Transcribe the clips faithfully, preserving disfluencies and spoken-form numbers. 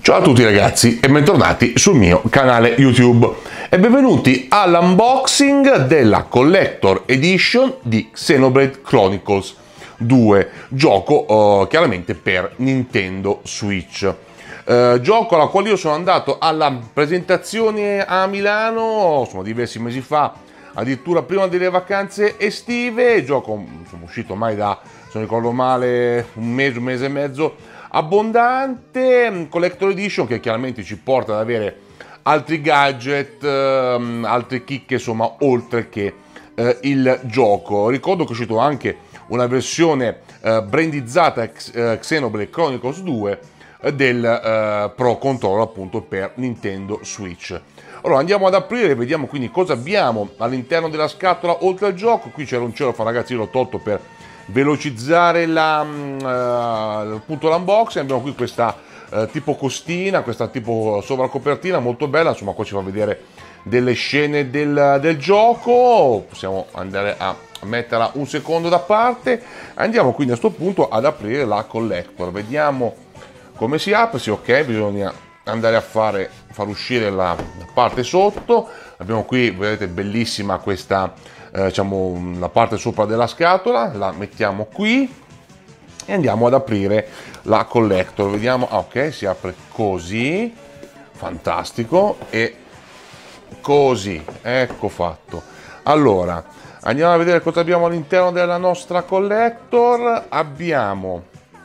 Ciao a tutti ragazzi e bentornati sul mio canale YouTube e benvenuti all'unboxing della Collector Edition di Xenoblade Chronicles due, gioco uh, chiaramente per Nintendo Switch. Uh, gioco alla quale io sono andato alla presentazione a Milano, insomma, diversi mesi fa, addirittura prima delle vacanze estive. Gioco insomma, uscito ormai da, se non ricordo male, un mese, un mese e mezzo, abbondante, Collector Edition, che chiaramente ci porta ad avere altri gadget, ehm, altre chicche, insomma, oltre che eh, il gioco. Ricordo che è uscito anche una versione eh, brandizzata eh, Xenoblade Chronicles due eh, del eh, Pro Controller, appunto, per Nintendo Switch. Allora andiamo ad aprire e vediamo quindi cosa abbiamo all'interno della scatola oltre al gioco. Qui c'era un cielo, ragazzi, io l'ho tolto per velocizzare la, uh, appunto l'unboxing. Abbiamo qui questa uh, tipo costina, questa tipo sovracopertina molto bella, insomma qua ci fa vedere delle scene del, del gioco. Possiamo andare a metterla un secondo da parte. Andiamo quindi a questo punto ad aprire la Collector, vediamo come si apre. Sì, ok, bisogna andare a fare far uscire la parte sotto. Abbiamo qui, vedete, bellissima questa Eh, diciamo la parte sopra della scatola, la mettiamo qui e andiamo ad aprire la Collector. Vediamo, ah, ok, si apre così, fantastico, e così, ecco fatto. Allora andiamo a vedere cosa abbiamo all'interno della nostra Collector. Abbiamo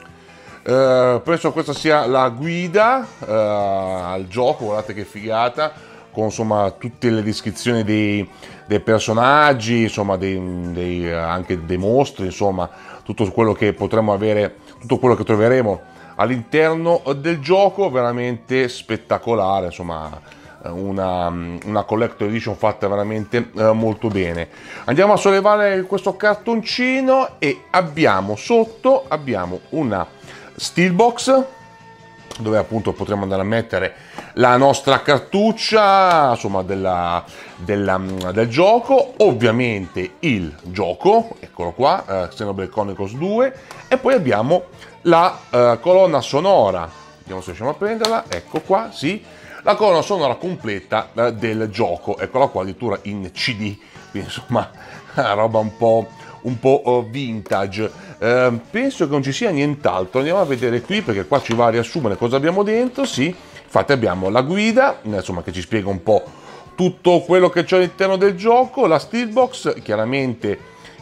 eh, penso questa sia la guida eh, al gioco, guardate che figata, con insomma tutte le descrizioni dei, dei personaggi, insomma dei, dei, anche dei mostri, insomma tutto quello che potremo avere, tutto quello che troveremo all'interno del gioco. Veramente spettacolare, insomma una, una Collector Edition fatta veramente eh, molto bene. Andiamo a sollevare questo cartoncino e abbiamo sotto abbiamo una Steelbox dove appunto potremo andare a mettere la nostra cartuccia, insomma, della, della, del gioco, ovviamente il gioco, eccolo qua, eh, Xenoblade Chronicles due, e poi abbiamo la eh, colonna sonora. Vediamo se riusciamo a prenderla, ecco qua, sì, la colonna sonora completa eh, del gioco, eccola qua, addirittura in C D, quindi insomma roba un po', un po' vintage. Eh, penso che non ci sia nient'altro. Andiamo a vedere qui, perché qua ci va a riassumere cosa abbiamo dentro. Sì, infatti abbiamo la guida, insomma, che ci spiega un po' tutto quello che c'è all'interno del gioco, la Steelbox, chiaramente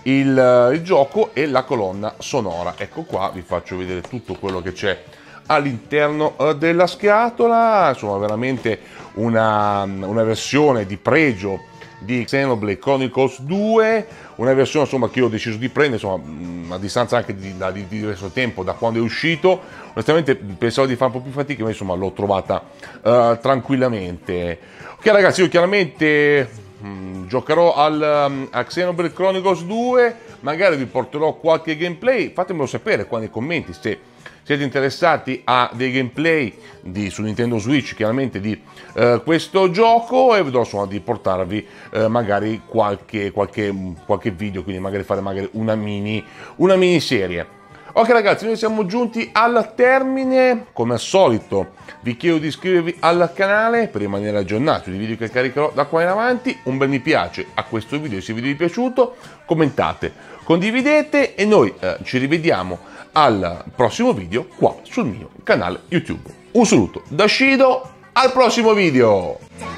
il, il gioco e la colonna sonora. Ecco qua, vi faccio vedere tutto quello che c'è all'interno della scatola. Insomma, veramente una, una versione di pregio di Xenoblade Chronicles due, una versione insomma che io ho deciso di prendere, insomma a distanza anche di, di, di diverso tempo da quando è uscito. Onestamente pensavo di fare un po' più fatica, ma insomma l'ho trovata uh, tranquillamente. Ok ragazzi, io chiaramente mh, giocherò al, um, a Xenoblade Chronicles due, magari vi porterò qualche gameplay, fatemelo sapere qua nei commenti se siete interessati a dei gameplay di, su Nintendo Switch, chiaramente di eh, questo gioco, e vedrò insomma di portarvi eh, magari qualche, qualche, qualche video, quindi magari fare magari una mini, una miniserie. Ok ragazzi, noi siamo giunti al termine. Come al solito vi chiedo di iscrivervi al canale per rimanere aggiornati sui video che caricherò da qua in avanti. Un bel mi piace a questo video se il video vi è piaciuto, commentate, condividete e noi eh, ci rivediamo al prossimo video qua sul mio canale YouTube. Un saluto da Shido, al prossimo video!